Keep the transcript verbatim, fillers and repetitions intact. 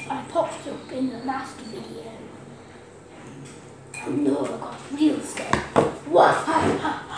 I popped up in the last video. Oh no, I got real scared. Wah ha ha.